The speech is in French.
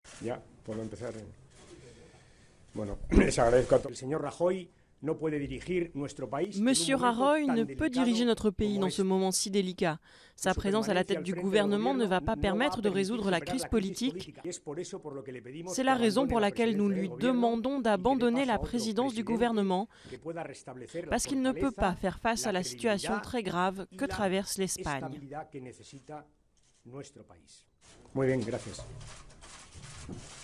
Ya, puedo empezar. Bueno, les agradezco a todos. El señor Rajoy no puede dirigir nuestro país. Monsieur Rajoy ne peut diriger notre pays dans ce moment si délicat. Sa présence à la tête du gouvernement ne va pas permettre de résoudre la crise politique. C'est la raison pour laquelle nous lui demandons d'abandonner la présidence du gouvernement, parce qu'il ne peut pas faire face à la situation très grave que traverse l'Espagne. Muy bien, gracias.